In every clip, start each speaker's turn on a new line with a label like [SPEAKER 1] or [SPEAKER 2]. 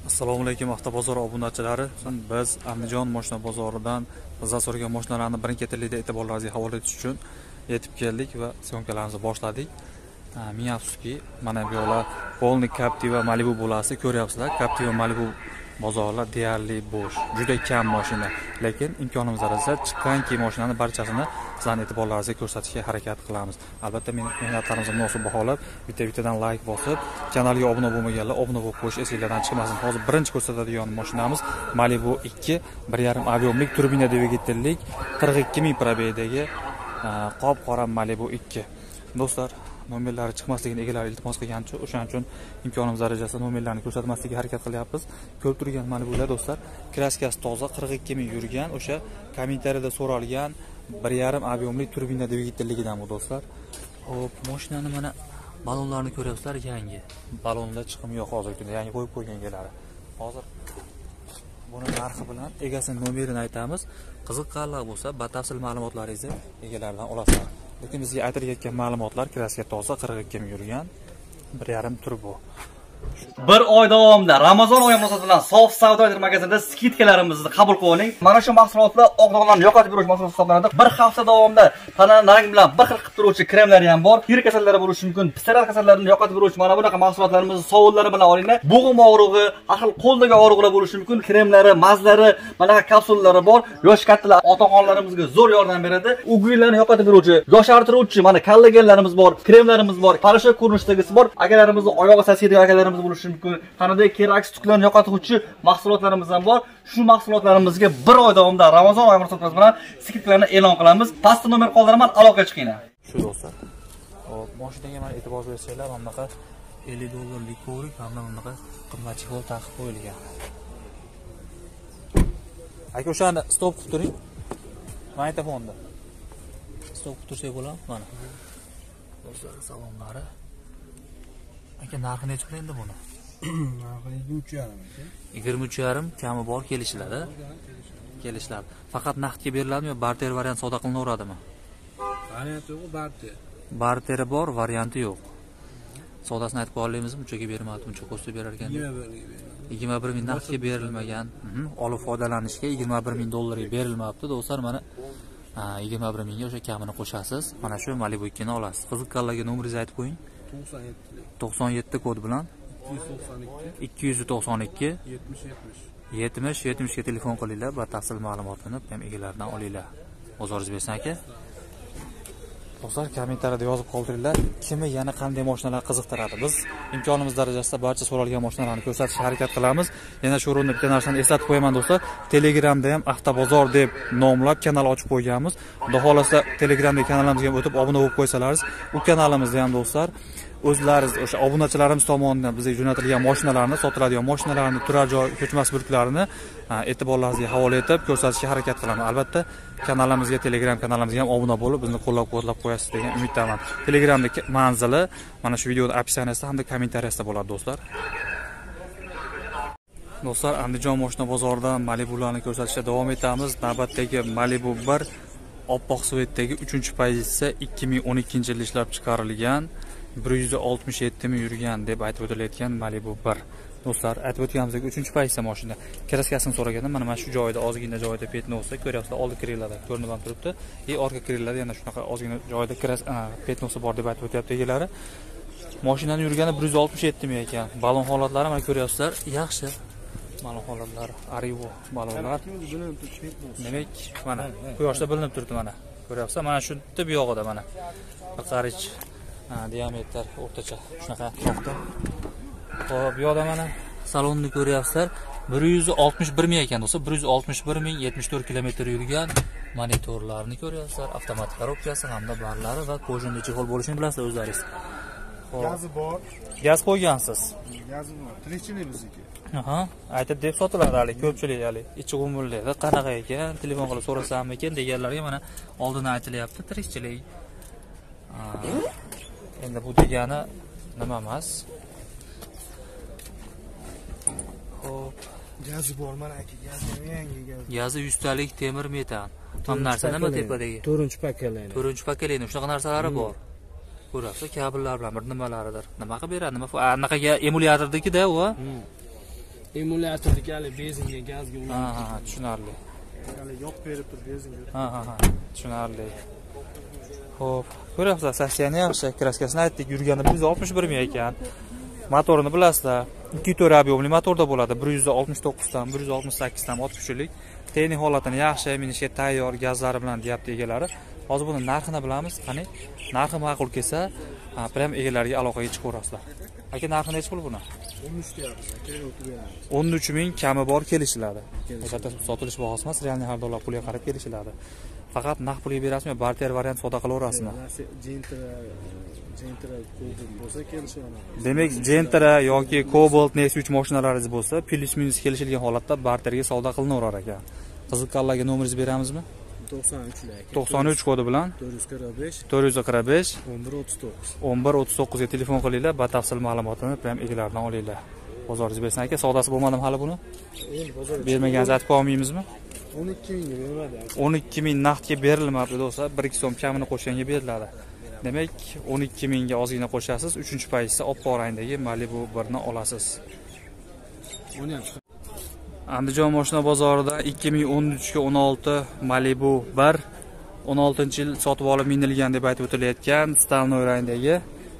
[SPEAKER 1] Assalomu alaykum avtobozor obunachilari. Biz Andijon mashina bozoridan bizdan so'ragan mashinalarni birin-ketirlikda e'tiborlaringizga havola etish uchun yetib keldik va syomkalarimizni boshladik. Ming afsuski, mana bu yo'la Polni Captiva Malibu bo'lasi ko'ryapsizlar. Captiva Malibu bozorlar deyarli bo'sh, juda kam mashina. Lekin imkonimiz darajasida chiqqanki mashinani barchasini sizlarning e'tiborlaringizga ko'rsatishga harakat qilamiz. Albatta mehnatlarimizni munosib baholab, bitta-bittadan like bosib, kanalga obuna bo'lmaganlar obuna bo'lib qo'yish esingizdan chiqmasin. Hozir birinchi ko'rsatadigan mashinamiz Malibu 2 1.5 ob'yomlik turbina dvigatellik 42 ming probegdagi qop-qora Malibu 2. Do'stlar, nomerlari chiqmasligini egalari iltimos qilgancha, o'shaning uchun imkonimiz darajasida nomerlarni ko'rsatmaslikka harakat qilyapmiz. Ko'rib turgan Malibular do'stlar, kraskasi toza, 42 ming yurgan, o'sha kommentariyada so'ralgan 1.5 ob'yomlik turbina dvigatelligidan bu do'stlar. Hop, mashinani mana balonlarni ko'ryapsizlar, yangi. Balonda chiqim yo'q hozirgi kunda, yangi qo'yib qo'ygan egalari. Hozir buni narxi bilan egasining nomerini aytamiz. Qiziqqanlar bo'lsa, batafsil ma'lumotlaringizni egalaridan olasizlar. Lekin bizga aytilayotgan ma'lumotlar kraska toza, 42 ming yurgan, 1.5 turbo.
[SPEAKER 2] Bir oy davomida Ramazon oyi munosabati bilan Sof savdo magazinida skidkalarimizni qabul qilib oling. Mana shu mahsulotlar oq-dog'larni yo'qotib berish mahsuloti hisoblanadi. Bir hafta davomida tanani rang bilan bir xil qilib turuvchi kremlar ham bor. Yuri kasallari bo'lishi mumkin. Pistollar kasallarini yo'qotib beruvchi mana bunaqa mahsulotlarimizni sovunlari bilan olinglar. Bo'g'im og'rig'i, ahil qo'ldagi og'riqlar bo'lishi mumkin. Kremlari, mazlari, mana bu kapsulalari bor. Yosh kattalar, ota-onalarimizga zo'r yordam beradi. Uguylarni yo'qotib beruvchi, yoshartiruvchi, mana kollagenlarimiz bor, kremlarimiz bor, parasha ko'rinishidagisi bor. Akalarimizni oyog'i sasiydigan akalarimiz bo'lishi mumkin. Tanadagi keraksiz tuklarni yo'qotuvchi mahsulotlarimiz ham bor. Shu mahsulotlarimizga bir oy davomida Ramazon oyi munosabati bilan skidkalarni e'lon qilamiz. Pastda nomer qoldiraman, aloqaga chiqinglar.
[SPEAKER 1] Shu do'stlar. Hop, mashinaga mana e'tibor bersanglar, mana bunaqa $50 ko'rik, hamda bunaqa qimmat chexol taqib qo'yilgan. Aka, o'shani stop qilib turing. Magnitofonda. Stop qilib tursak bo'ladimi? Mana. Do'stlar, salonlari. Aka, narxi necha pul endi buni?
[SPEAKER 3] Narxi 23.5 aka.
[SPEAKER 1] 23.5 kami bor kelishiladi. Kelishlar. Faqat naqdga beriladimi yo barter variant savdo qilinaveradimi?
[SPEAKER 3] Varianti yo'q, barter.
[SPEAKER 1] Barteri bor, varianti yo'q. Savdosini aytib qo'yamizmi? Bunchaga bermadi, buncha qo'shib berar ekan. 21 ming naqdga berilmagan. Olib foydalanishga $21.000 berilmabdi. Do'stlar, mana 21 mingga o'sha kamini qo'shasiz. Mana shu Malibu 2 ni olasiz. Qiziqqanlarga nomeringizni aytib qo'ying. 97 kod bilan 292 70 ga telefon qilinglar, batafsil ma'lumotni ham egalaridan olinglar. Bozoringiz bersin aka. Do'stlar, kommentariyada yozib qoldiringlar, kimi yana qanday mashinalar qiziqtiradi. Biz imkonimiz darajasida barcha so'ralgan mashinalarni ko'rsatishga harakat qilamiz. Yana shu o'rinda bitta narsani eslatib qo'yaman do'stlar. Telegramda ham Avtobozor deb nomlab kanal ochib qo'yganmiz. Xudo xolasa Telegramdagi kanalimizga ham o'tib obuna bo'lib qo'ysalaringiz, u kanalimizda ham do'stlar o'zlaringiz o'sha obunachilarimiz tomonidan bizga jo'natilgan mashinalarni, sotiladigan mashinalarni, turar joy, ko'chmas mulklarini e'tiborlaringizga havola etib ko'rsatishga harakat qilaman. Albatta, kanalimizga, Telegram kanalimizga ham obuna bo'lib, bizni qo'llab-quvvatlab qo'yasiz degan umiddaman. Telegramdagi manzili mana shu videoning opsiyasida hamda kommentariyasida bo'ladi do'stlar. Do'stlar, Andijon mashina bozoridan Malibularni ko'rsatishda davom etamiz. Navbatdagi Malibu 1 oppoq svetdagi 3-pozitsiya 2012-yilda ishlab chiqarilgan. 167 ming yurgan deb aytib o'tilayotgan Malibu 1. Do'stlar, aytib o'tganimizdek 3-pozitsiya mashina. Kraskasini so'raganda mana shu joyda, ozgina joyda petnosi ko'ryapsizlar, oldi krillada ko'rinib ham turibdi. Orqa krillada yana shunaqa ozgina joyda petnosi bor deb aytib o'tyapti egalari. Mashinaning yurgani 167 ming ekan. Balon holatlari mana ko'ryapsizlar, yaxshi. Balon holatlari, Arivo balonlar. Demak, mana quyoshda bilinib turibdi mana. Ko'ryapsizlar, mana shu yerda bu yog'ida mana. Qarich diametr o'rtacha shunaqa soxta. Xo'p, bu yerda mana salonni ko'ryapsizlar. 161 ming ekan do'stlar, 161 ming 74 kilometr yurgan. Monitorlarni ko'ryapsizlar, avtomatik korobkasi hamda barlari va kojinli chexol bo'lishini bilasizlar o'zlaringiz.
[SPEAKER 3] Gazi bor.
[SPEAKER 1] Gaz qo'ygansiz.
[SPEAKER 3] Gazi bor. Tirikchilik bizniki.
[SPEAKER 1] Aytib deb sotiladi hali ko'pchilik hali ichi g'umurlaydi. Qanaqa ekan, telefon qilib so'rasammikin deganlarga mana oldin aytilyapti, tirikchilik. Endi bu degani nima emas. Xo'p,
[SPEAKER 3] Gazi bor, mana aka, gazi yangi gaz.
[SPEAKER 1] Gazi 100 talik temir metan. Ham narsa nima tepadagi?
[SPEAKER 3] 4-pakalari.
[SPEAKER 1] 4-pakalari, shunaqa narsalari bor. Ko'rasiz, kabellar bilan bir nimalaridir. Nima qilib beradi? Nima anaqaga emulyatordiki-da u.
[SPEAKER 3] Emulyatorga hali benzinga gazga
[SPEAKER 1] Ha,
[SPEAKER 3] ulanib.
[SPEAKER 1] ha, tushunarli.
[SPEAKER 3] Hali yoq berib tur benzinga.
[SPEAKER 1] Ha, ha, ha, tushunarli. Xo'p, ko'ryapsizlar, sostoяние yaxshi. Kraskasini aytdik, yurganda 161 ming ekan. Motorini bilasizlar. 2.4 объемli motorda bo'ladi. 169 dan 168 dan ot kuchlik. Texnik holatini yaxshi, minishga tayyor, gazlari bilan deyapti egalari. Hozir buni narxini bilamiz. Qani, narxi ma'qul kelsa, prem egalariga aloqaga chiqaverasizlar. Aka, narxi necha pul buni?
[SPEAKER 3] 13 deyapmiz. Kerak o'tib beramiz.
[SPEAKER 1] 13 ming kami bor kelishiladi. Albatta sotilish bahosi emas, realniy har dollar pulga qarab kelishiladi. Faqat naqd pulga berasizmi, barter variant savdo qilaverasizmi?
[SPEAKER 3] Gentra Cobalt bo'lsa kelishamiz.
[SPEAKER 1] Demak, Gentra yoki Cobalt Nexus 3 mashinalaringiz bo'lsa, plus minus kelishilgan holatda barterga savdo qilinaverar ekan. Qiziqqanlarga nomeringizni beramizmi?
[SPEAKER 3] 93
[SPEAKER 1] 93 kodi bilan
[SPEAKER 3] 445
[SPEAKER 1] 445
[SPEAKER 3] 1139.
[SPEAKER 1] 1139 ga telefon qilinglar, batafsil ma'lumotini prem egalaridan olinglar. Bozoringiz bersin aka, savdosi bo'lmadimi hali buni?
[SPEAKER 3] Endi bozor
[SPEAKER 1] Bermagansiz aytib olmaymizmi?
[SPEAKER 3] 12 mingga bermadi.
[SPEAKER 1] 12 ming naqdga berilmabdi do'stlar, 1-2 so'm kamini qo'shganga beriladi. Demak, 12 mingga ozgina qo'shasiz, 3-paytda oppoq rangdagi Malibu 1 ni olasiz.
[SPEAKER 3] Uni ham
[SPEAKER 1] Andijon mashina bozorida 2013 ga 16 Malibu 1 16-yil sotib olib minilgan deb aytib o'tilayotgan staloy rangdagi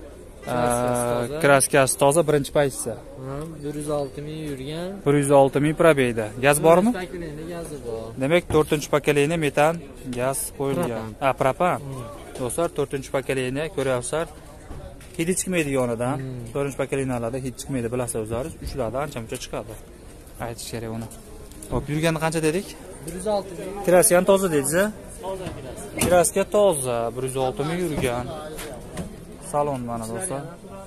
[SPEAKER 1] kraskasi toza, birinchi paytda.
[SPEAKER 4] 106 ming yurgan.
[SPEAKER 1] 106 ming probeyda. Gaz bormi?
[SPEAKER 4] Pakelenda gazi bor.
[SPEAKER 1] Demak, 4-pokoleniya metan gaz qo'yilgan. Ha, propan. Do'stlar, 4-pokoleniya ko'ryapsizlar. Hid chiqmaydi yonidan. 4-pokoleniyalarda hid chiqmaydi, bilasizlar o'zlaringiz. Uchlarda ancha-muncha chiqadi. Aytish kerak uni. Hop, yurganda qancha dedik?
[SPEAKER 4] 106 ming.
[SPEAKER 1] Kraska ham toza dedingiz-a?
[SPEAKER 4] Toza kraska.
[SPEAKER 1] Kraska toza, 106 ming yurgan. Salon mana do'stlar.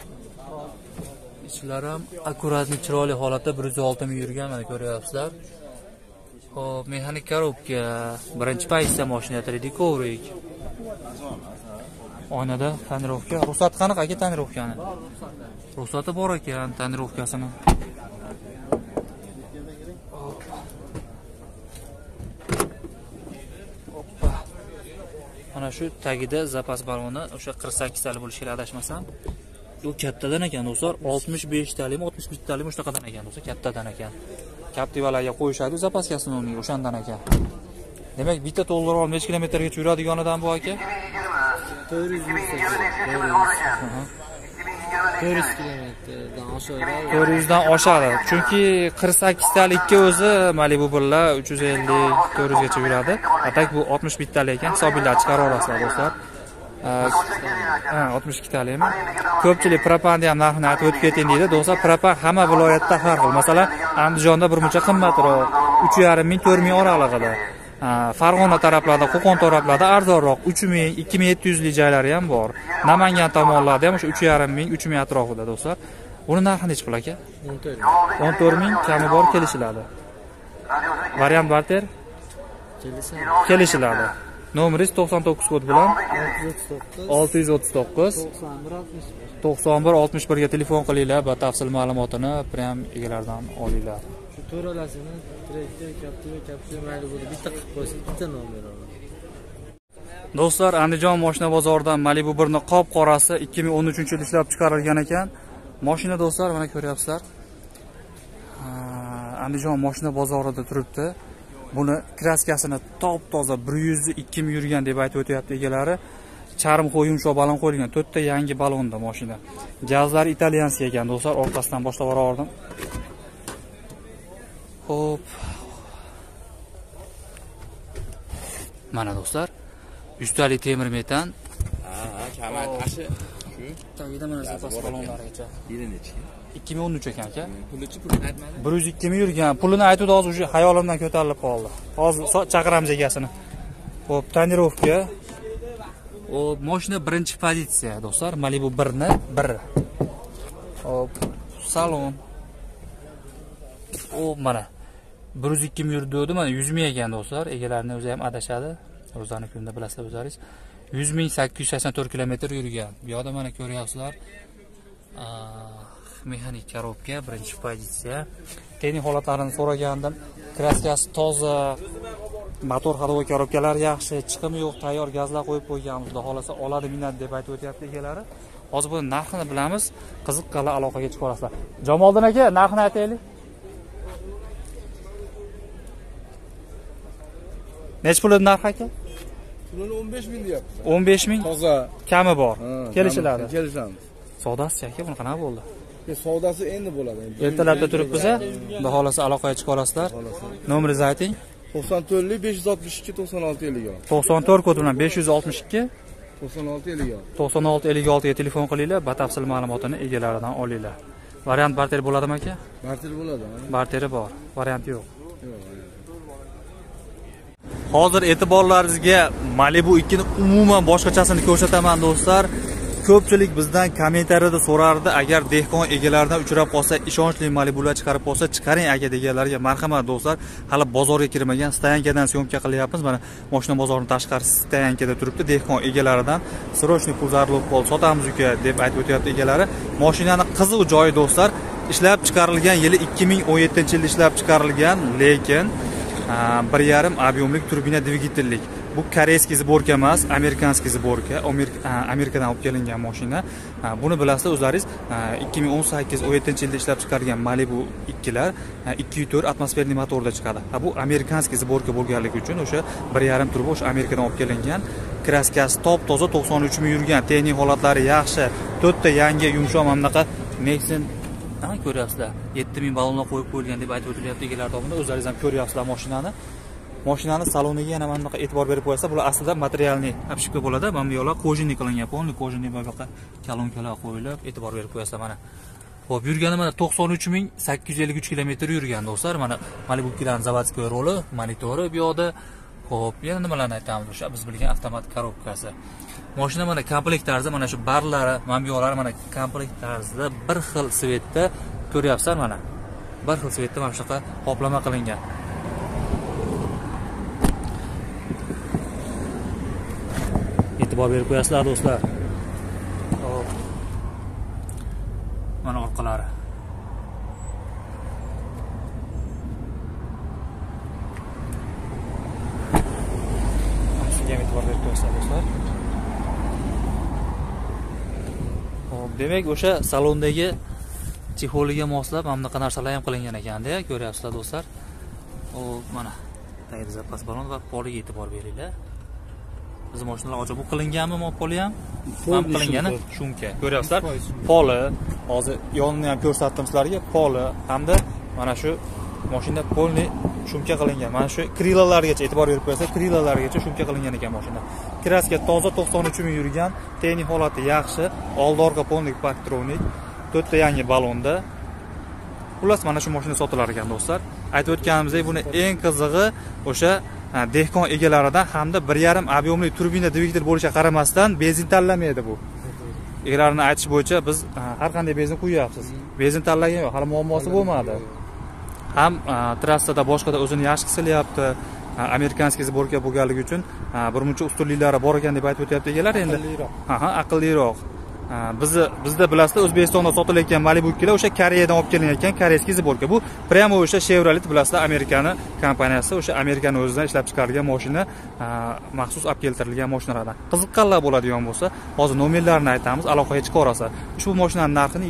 [SPEAKER 1] Ichlari ham akkuratli, chiroyli holatda 106 ming yurgan, mana ko'ryapsizlar. Hop, mexanik korobka, birinchi paytda mashina yatiridik, kovrik. Oynada tonirovka, ruxsat qanaqa aka tonirovkani? Ruxsati bor ekan, tonirovkasini. Mana shu tagida zapas baloni o'sha 48 tali bo'lishi kerak, adashmasam. Bu kattadan ekan do'stlar, 65 talimi, 61 talimi o'shaqadan ekan do'stlar, kattadan ekan. Captivalarga qo'yishadi zapaskasini uning o'shandan ekan. Demak, bitta to'ldirib olib necha kilometrgacha yuradiganidan bu aka?
[SPEAKER 4] 400 kilometrdan oshadi.
[SPEAKER 1] 400 dan oshadi. Chunki 48 talikka o'zi Malibu 1lar 350, 400 gacha yuradi. Atak bu 61 talik ekan, hisobinglar chiqarib olasizlar do'stlar. 62 talikmi? Ko'pchilik propanda ham narxini aytib o'tib keting deydi. Do'stlar, propan hamma viloyatda har xil. Masalan, Andijonda birmuncha qimmatroq, 3,5 ming, 4 ming oralig'ida. Farg'ona taraflarda, Qo'qon taraflarda arzonroq 3000, 2700 lik joylari ham bor. Namangan tomonlarda ham o'sha 3,5 ming, 3 ming atrofida do'stlar. Uni narxi necha pul aka? 14 ming kami bor kelishiladi. Variant barter kelishiladi. Nomeringiz 99 kod bilan 639 91 61 ga telefon qilinglar, batafsil ma'lumotini prem egalaridan olinglar.
[SPEAKER 4] Shu to'ralasini direktor kaptiva mayli bo'ldi. Bitta qilib qo'ysa, bitta nomer olaman.
[SPEAKER 1] Do'stlar, Andijon mashina bozoridan Malibu 1 ni qop qorasi 2013-yil ishlab chiqarilgan ekan. Mashina do'stlar, mana ko'ryapsizlar. Andijon mashina bozorida turibdi. Buni kraskasini top-toza 102 ming yurgan deb aytib o'tyapti egalari. Charm qo'y, yumshoq balon qo'yilgan. 4 ta yangi balonda mashina. Gazlari italyanskiy ekan do'stlar, orqasidan boshlab boraverdim. Hop. Mana do'stlar, ustali temir metan.
[SPEAKER 5] Kamat tashi shu.
[SPEAKER 1] Tagida mana zapas balonlarigacha.
[SPEAKER 5] Yili necha?
[SPEAKER 1] 2013 ekan aka.
[SPEAKER 5] Pulchi pulini aytmadi.
[SPEAKER 1] 102 ming yurgan. Pulini aytuvdi, hozir o'sha xayolimdan ko'tarilib qoldi. Hozir chaqiramiz egasini. Xo'p, tonirovka. O mashina birinchi pozitsiya do'stlar, Malibu 1 ni 1. Hop, salon. O mana 102 ming yurdi, mana 100 ming ekan do'stlar. Egalarining o'zi ham adashadi. O'zlarini kunda bilasizlar o'zlaringiz. 100 ming 884 kilometr yurgan. Bu yoqda mana ko'ryapsizlar. Mexanik korobka, birinchi pozitsiya. Texnik holatlarini so'ragandim. Kraskasi toza, motor ходовой korobkalar yaxshi, chiqim yo'q, tayyor gazlar qo'yib qo'yganmiz. Xudo xolasa oladi minat deb aytib o'tyapti egalari. Hozir buni narxini bilamiz. Qiziqqanlar aloqaga chiqib olasizlar. Jamoliddin aka, narxini aytaylik. Necha pul edi narxi aka?
[SPEAKER 3] Pulini 15.000 deyapti.
[SPEAKER 1] 15.000
[SPEAKER 3] Toza.
[SPEAKER 1] kami bor. Kelishiladi.
[SPEAKER 3] Kelishamiz.
[SPEAKER 1] Savdosi aka buni qanaqa bo'ldi?
[SPEAKER 3] Savdosi endi bo'ladi.
[SPEAKER 1] Ertalabda turibmiz, xudo xolasa aloqaga chiqa olasizlar. Nomeringizni ayting.
[SPEAKER 3] 94 562 96 56.
[SPEAKER 1] 94 kod bilan 562
[SPEAKER 3] 96 56.
[SPEAKER 1] 96 56 ga telefon qilinglar, batafsil ma'lumotini egalaridan olinglar. Variant barter bo'ladimi aka?
[SPEAKER 3] Barter bo'ladi.
[SPEAKER 1] Barteri bor, variant yo'q. Hozir e'tiborlaringizga Malibu 2 ni umuman boshqachasini ko'rsataman do'stlar. Ko'pchilik bizdan kommentariyada so'rardi, agar dehqon egalaridan uchrab qolsa, ishonchli Malibular chiqarib qolsa, chiqaring aka deganlarga marhamat do'stlar. Hali bozorga kirmagan stoyankadan syomka qilyapmiz. Mana mashina bozorining tashqarisi stoyankada turibdi. Dehqon egalaridan srochniy pul zarur bo'lib sotamiz uka deb aytib o'tyapti egalari. Mashinani qiziq joyi do'stlar, ishlab chiqarilgan yili 2017-yilda ishlab chiqarilgan, lekin 1.5 объемlik turbina dvigatellik. Bu koreyskiy sborka emas, amerikanskiy sborka. Amerikadan olib kelingan mashina. Buni bilasizlar o'zlaringiz 2018-17-yilda ishlab chiqarilgan Malibu 2lar 2.4 atmosferli motorda chiqadi. Bu amerikanskiy sborka bo'lganligi uchun o'sha 1.5 turbo o'sha Amerikadan olib kelingan. Kraskasi top-toza 93 ming yurgan, texnik holatlari yaxshi. 4 ta yangi yumshoq mana bunaqa Nexon ko'ryapsizlar. 7000 ballonlar qo'yib qo'yilgan deb aytib o'tilyapti egalar tomonidan. O'zlaringiz ham ko'ryapsizlar mashinani. Mashinani saloniga yana mana bunaqa e'tibor berib qo'yasizlar. Bular aslida materialniy obshipka bo'ladi. Mana bu yoqlar kojinniy qilingan, polniy kojinniy bu yoqqa kolonkalar qo'yilib, e'tibor berib qo'yasizlar mana. Xo'p, yurgani mana 93853 kilometr yurgan do'stlar. Mana Malibu 2 zavodskiy roli, monitori bu yoqda. Xo'p, yana nimalarni aytamiz o'sha biz bilgan avtomat korobkasi. Mashina mana komplekt tarzda mana shu barlari, mana bu yoqlari mana komplekt tarzda bir xil svetda ko'ryapsizlar mana. Bir xil svetda mana shunaqa qoplama qilingan. E'tibor berib qo'yasizlar do'stlar. Hop. Mana orqalari. Sizga e'tibor berib qo'yasizlar do'stlar. Hop, demak o'sha salondagi chexoliga moslab mana bunaqa narsalar ham qilingan ekan-da, ko'ryapsizlar do'stlar. Hop, mana tayyor zapas balon va poliga e'tibor beringlar. Biz mashinalar ochib bu qilinganmi, poli ham? Ham qilingani shumka. Ko'ryapsizlar? Poli. Hozir yonini ham ko'rsatdim sizlarga. Poli hamda mana shu mashina polni shumka qilingan. Mana shu krilalargacha e'tibor berib qo'ysa, krilalargacha shumka qilingan ekan mashina. Kraska toza 93 ming yurgan, texnik holati yaxshi, old-orqa polnik parktronik, 4 ta yangi balonda. Xullas mana shu mashina sotilar ekan do'stlar. Aytib o'tganimizdek, buni eng qizig'i o'sha dehqon egalaridan hamda 1.5 объемli turbina dvigatel bo'lishiga qaramasdan benzin tanlamaydi bu. Egalarning aytish bo'yicha biz har qanday benzin quyapsiz. Benzin tanlagan yo'q, hali muammosi bo'lmadi. Ham trassada boshqada o'zini yaxshi his qilyapti. Amerikanskiy sborka bo'lganligi uchun birmuncha ustunliklari bor ekan deb aytib o'tyapti egalar endi. Aqlliroq. Bizda bilasizlar O'zbekistonda sotilayotgan Malibu 2lar o'sha Koreyadan olib kelinayotgan koreyskiy sborka. Bu prямо o'sha Chevrolet bilasizlar Amerikani kompaniyasi, o'sha Amerikani o'zidan ishlab chiqarilgan mashina, maxsus olib keltirilgan mashinalardan. Qiziqqanlar bo'ladigan bo'lsa, hozir nomerlarini aytamiz, aloqaga chiqa olasiz. Ushbu mashinaning narxini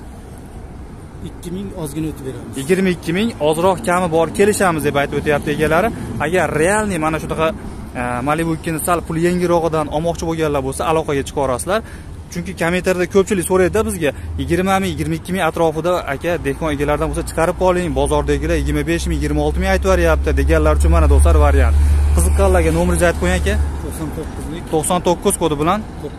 [SPEAKER 4] 22 ming ozgina o'tib beramiz.
[SPEAKER 1] 22 ming ozroq kami bor kelishamiz deb aytib o'tyapti egalari. Agar realniy mana shunaqa Malibu 2 ni sal pul yengilrog'idan olmoqchi bo'lganlar bo'lsa, aloqaga chiqa olasizlar. Chunki kommentariyada ko'pchilik so'raydi bizga 20 ming, 22 ming atrofida aka dehqon egalaridan bo'lsa chiqarib qoling, bozordagilar 25 ming, 26 ming aytib beryapti deganlar uchun mana do'stlar variant. Qiziqqanlarga nomeringizni aytib qo'ying aka. 99 kodi bilan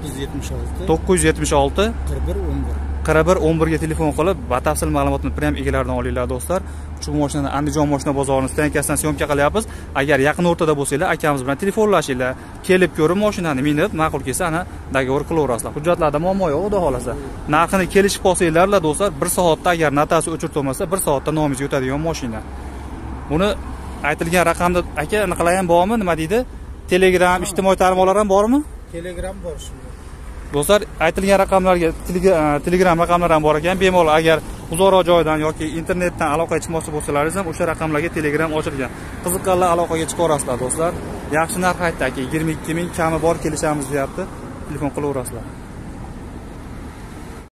[SPEAKER 1] 976 4111 ga telefon qilib batafsil ma'lumotni prям egalaridan olinglar do'stlar. Ushbu mashinani Andijon mashina bozorining stankasidan syomka qilyapmiz. Agar yaqin o'rtada bo'lsanglar, akamiz bilan telefonlashinglar, kelib ko'rib mashinani minib, ma'qul kelsa ana dogovor qilaverasizlar. Hujjatlarda muammo yo'q, xudo xolasa. Narxini kelishib qolsanglar do'stlar, 1 soatda agar notasi o'chirtilmasa, 1 soatda nomingizga o'tadigan mashina. Buni aytilgan raqamda aka aniqlar ham bormi? Nima deydi? Telegram, ijtimoiy tarmoqlar ham bormi?
[SPEAKER 4] Telegram bor shunda.
[SPEAKER 1] Do'stlar, aytilgan raqamlarga Telegram raqamlar ham bor ekan. Bemalol agar uzoqroq joydan yoki internetdan aloqaga chiqmoqchi bo'lsalaringiz ham o'sha raqamlarga Telegram ochilgan. Qiziqqanlar aloqaga chiqa olasizlar do'stlar. Yaxshi narx aytdi aka, 22 ming kami bor kelishamiz deyapti. Telefon qilaverasizlar.